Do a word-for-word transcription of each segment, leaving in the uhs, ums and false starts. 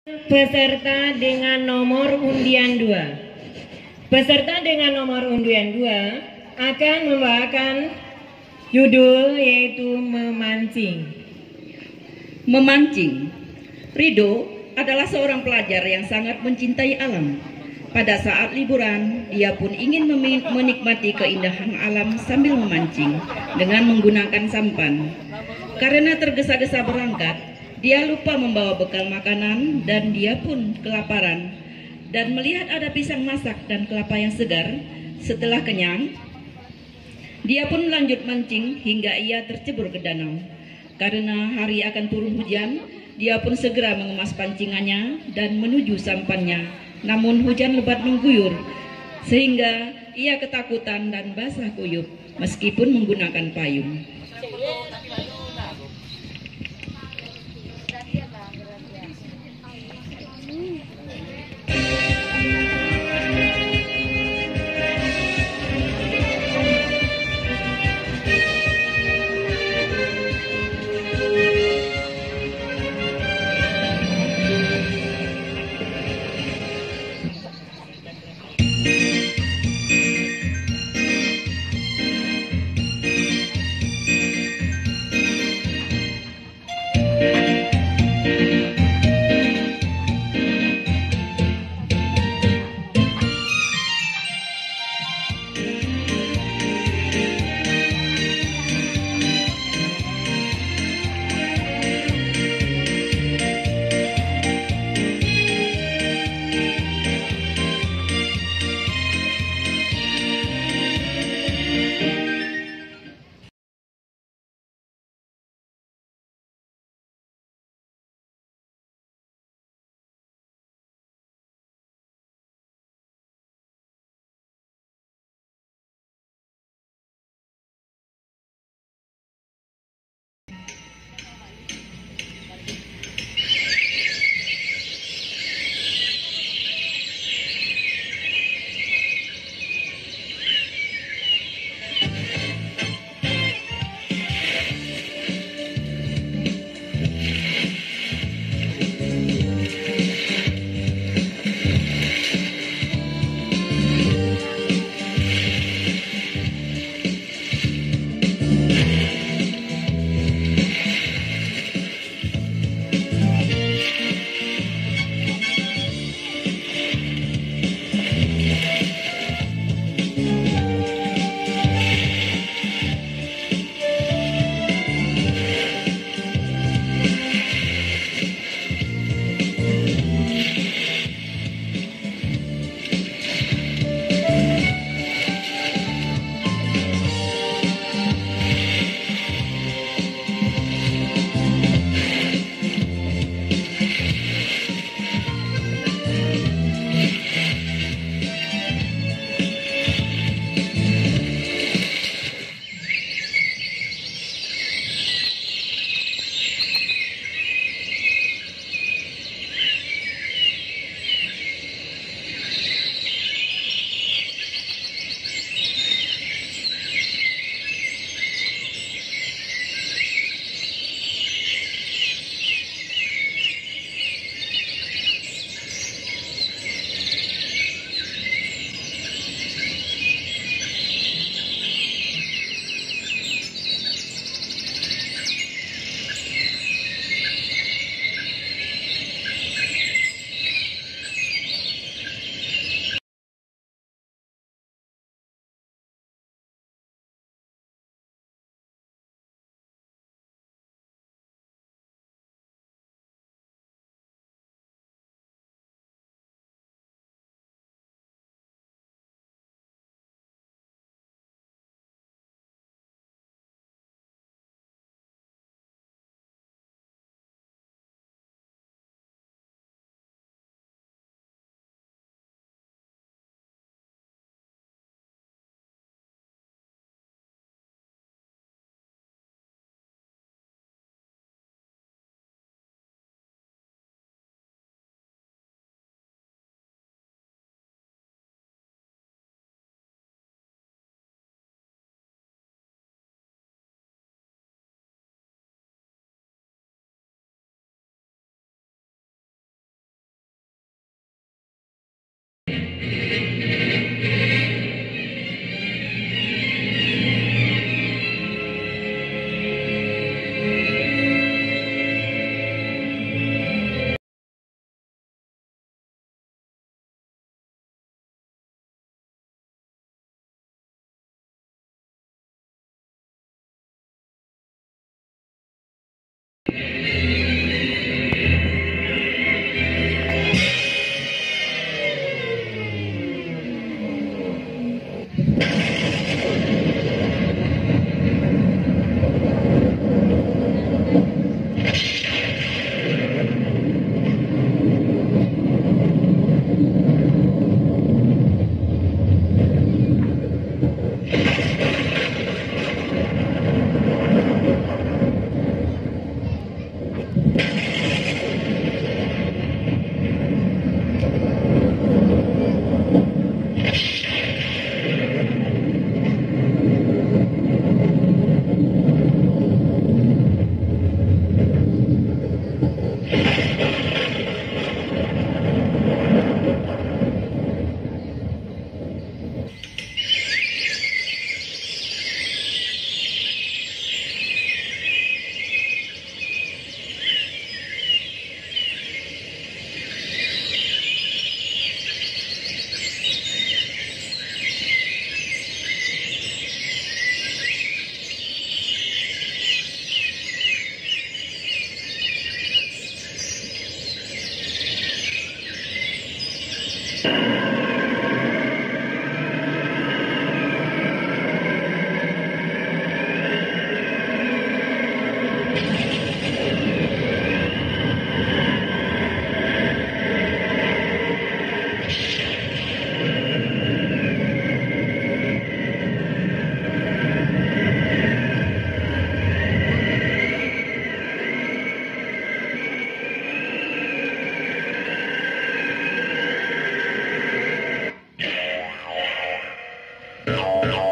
Peserta dengan nomor undian dua. Peserta dengan nomor undian dua akan membawakan judul yaitu memancing. Memancing. Rido adalah seorang pelajar yang sangat mencintai alam. Pada saat liburan, dia pun ingin menikmati keindahan alam sambil memancing dengan menggunakan sampan. Karena tergesa-gesa berangkat, dia lupa membawa bekal makanan dan dia pun kelaparan. Dan melihat ada pisang masak dan kelapa yang segar, setelah kenyang, dia pun lanjut mancing hingga ia tercebur ke danau. Karena hari akan turun hujan, dia pun segera mengemas pancingannya dan menuju sampannya. Namun hujan lebat mengguyur, sehingga ia ketakutan dan basah kuyup meskipun menggunakan payung.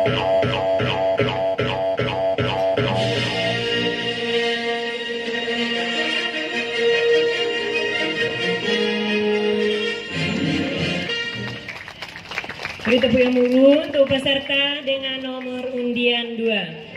Beri tepuk yang mulu untuk peserta dengan nomor undian dua.